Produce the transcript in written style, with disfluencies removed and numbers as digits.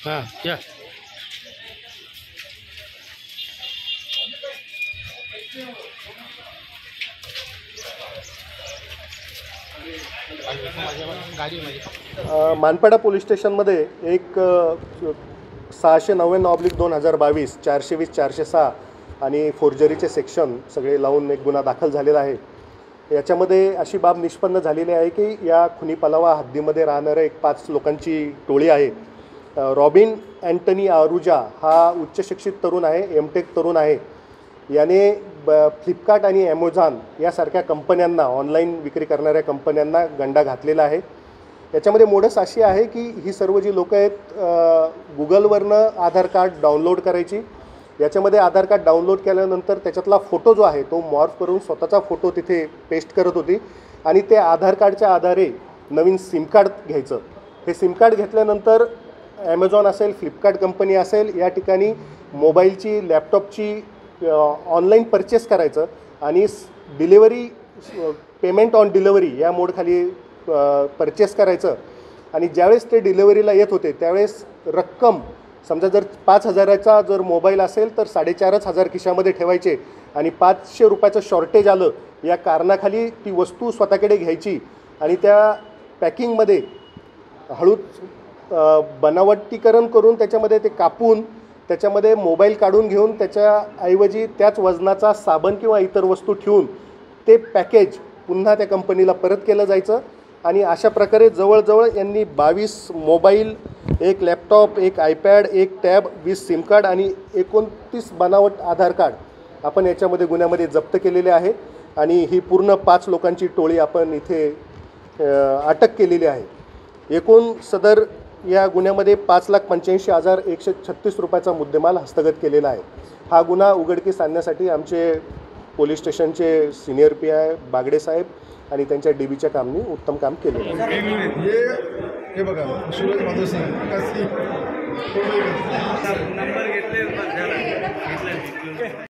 हां या मानपाडा पोलीस स्टेशनमध्ये एक 699/2022 420 406 आणि फोर्जरीचे सेक्शन सगळे लावून एक गुन्हा दाखल झालेला आहे। याच्यामध्ये अशी बाब निष्पन्न झालेली आहे की या खुनी पलावा हद्दीमध्ये राहणारे एक 5 लोकांची टोळी आहे। रॉबिन अँटनी आरुजा हा उच्च शिक्षित तरुण आहे, एमटेक तरुण आहे। याने फ्लिपकार्ट आणि ॲमेझॉन यासारख्या कंपन्यांना, ऑनलाईन विक्री करणाऱ्या कंपन्यांना गंडा घातलेला आहे। याच्यामध्ये मोडस अशी आहे की ही सर्व जी लोक आहेत गुगलवरनं आधार कार्ड डाउनलोड करायची। याच्यामध्ये आधार कार्ड डाउनलोड केल्यानंतर त्याच्यातला फोटो जो आहे तो मॉर्फ करून स्वतःचा फोटो तिथे पेस्ट करत होती आणि ते आधार कार्डच्या आधारे नवीन सिम कार्ड घ्यायचं। हे सिम कार्ड घेतल्यानंतर ॲमेझॉन असेल, फ्लिपकार्ट कंपनी असेल, या ठिकाणी मोबाईलची, लॅपटॉपची ऑनलाईन परचेस करायचं आणि डिलिव्हरी, पेमेंट ऑन डिलिव्हरी या मोडखाली परचेस करायचं। आणि ज्यावेळेस ते डिलिव्हरीला येत होते त्यावेळेस रक्कम, समजा जर 5,000चा जर मोबाईल असेल तर 4,500 खिशामध्ये ठेवायचे आणि 500 रुपयाचं शॉर्टेज आलं या कारणाखाली ती वस्तू स्वतःकडे घ्यायची आणि त्या पॅकिंगमध्ये हळूच बनावटीकरण करून त्याच्यामध्ये ते कापून त्याच्यामध्ये मोबाईल काढून घेऊन त्याच्याऐवजी त्याच वजनाचा साबण किंवा इतर वस्तू ठेवून ते पॅकेज पुन्हा त्या कंपनीला परत केलं जायचं। आणि अशा प्रकारे जवळजवळ यांनी 22 मोबाईल, एक लॅपटॉप, एक आयपॅड, एक टॅब, 20 सिम कार्ड आणि 29 बनावट आधार कार्ड आपण याच्यामध्ये गुन्ह्यामध्ये जप्त केलेले आहे। आणि ही पूर्ण 5 लोकांची टोळी आपण इथे अटक केलेली आहे। एकूण सदर या गुन्ह्यामध्ये 5,85,136 रुपयाचा मुद्देमाल हस्तगत केलेला आहे। हा गुन्हा उघडकीस आणण्यासाठी आमचे पोलीस स्टेशनचे सिनियर PI बागडे साहेब आणि त्यांच्या DBच्या कामनी उत्तम काम केलेलं आहे। हे बघा सूरज माधव सिंग नंबर घेतले